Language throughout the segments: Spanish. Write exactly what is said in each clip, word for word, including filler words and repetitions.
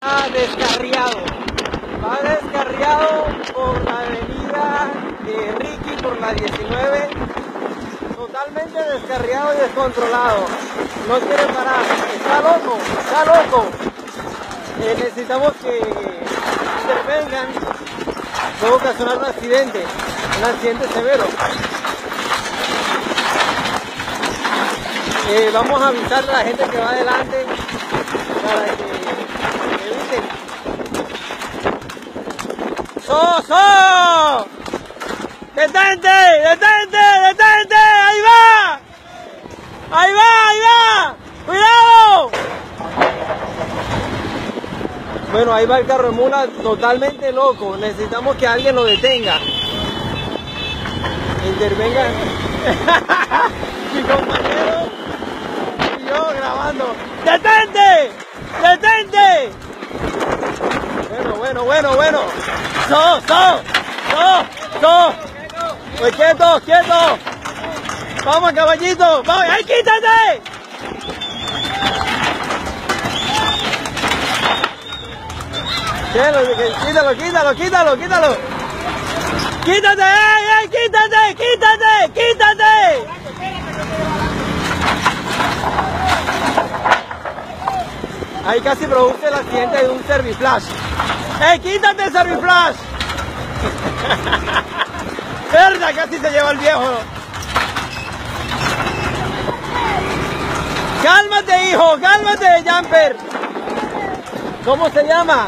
Va descarriado, va descarriado por la avenida de Ricky, por la diecinueve, totalmente descarriado y descontrolado, no quiere parar, está loco, está loco. Eh, necesitamos que intervengan, puede ocasionar un accidente, un accidente severo. Eh, vamos a avisar a la gente que va adelante para que eviten. ¡So, so! ¡Detente! ¡Detente! ¡Detente! ¡Ahí va! ¡Ahí va! ¡Ahí va! ¡Cuidado! Bueno, ahí va el carro de mula totalmente loco. Necesitamos que alguien lo detenga. Intervenga. Mi compañero y yo grabando. ¡Detente! ¡Detente! Bueno, bueno, bueno, bueno. ¡So, so! ¡So! ¡So! Pues quieto, quieto. Vamos, caballito. Vamos. ¡Ay, quítate! Quítalo, quítalo, quítalo, quítalo. ¡Quítate! ¡Ey, ey! ¡Quítate! ¡Quítate! ¡Quítate! Ahí casi produce el accidente de un Serviflash. ¡Ey, quítate el Serviflash! ¡Verga! Casi se lleva el viejo. ¡Cálmate, hijo! ¡Cálmate, Jumper! ¿Cómo se llama?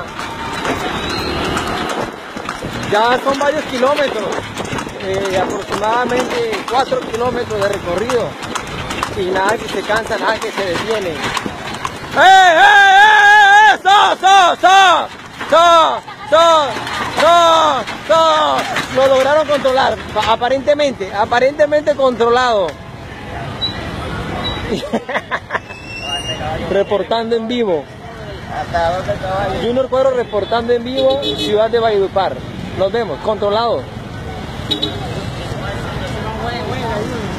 Ya son varios kilómetros, eh, aproximadamente cuatro kilómetros de recorrido. Y nada que se cansa, nada que se detiene. ¡Eh, eh, eh, eh! ¡So, so, so! ¡So, so, so, so! Lo lograron controlar, aparentemente, aparentemente controlado. Reportando en vivo. Junior Cuero reportando en vivo, ciudad de Valledupar. Nos vemos, controlado.